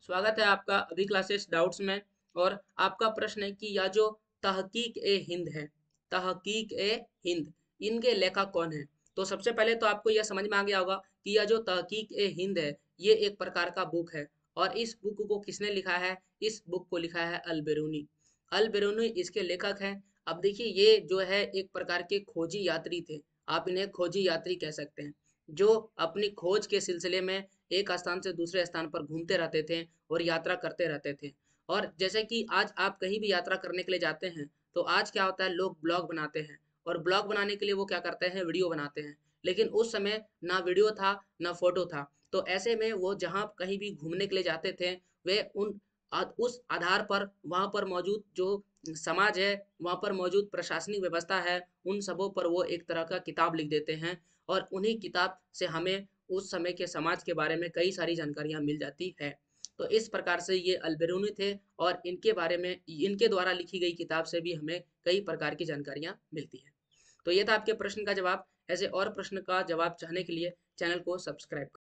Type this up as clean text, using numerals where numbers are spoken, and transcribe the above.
स्वागत है आपका अभी क्लासेस डाउट्स में। और आपका प्रश्न है कि यह जो तहकीक ए हिंद है, तहकीक ए हिंद, इनके लेखक कौन है। तो सबसे पहले तो आपको यह समझ में आ गया होगा कि यह जो तहकीक ए हिंद है, ये एक प्रकार का बुक है। और इस बुक को किसने लिखा है? इस बुक को लिखा है अल बेरूनी। अल बेरूनी इसके लेखक हैं। अब देखिए, ये जो है एक प्रकार के खोजी यात्री थे। आप इन्हें खोजी यात्री कह सकते हैं, जो अपनी खोज के सिलसिले में एक स्थान से दूसरे स्थान पर घूमते रहते थे और यात्रा करते रहते थे। और जैसे कि आज आप कहीं भी यात्रा करने के लिए जाते हैं, तो आज क्या होता है, लोग ब्लॉग बनाते हैं। और ब्लॉग बनाने के लिए वो क्या करते हैं, वीडियो बनाते हैं। लेकिन उस समय ना वीडियो था, ना फोटो था। तो ऐसे में वो जहाँ कहीं भी घूमने के लिए जाते थे, वे उस आधार पर वहाँ पर मौजूद जो समाज है, वहाँ पर मौजूद प्रशासनिक व्यवस्था है, उन सबों पर वो एक तरह का किताब लिख देते हैं। और उन्हीं किताब से हमें उस समय के समाज के बारे में कई सारी जानकारियाँ मिल जाती है। तो इस प्रकार से ये अलबेरूनी थे। और इनके बारे में, इनके द्वारा लिखी गई किताब से भी हमें कई प्रकार की जानकारियाँ मिलती हैं। तो ये था आपके प्रश्न का जवाब। ऐसे और प्रश्न का जवाब चाहने के लिए चैनल को सब्सक्राइब करें।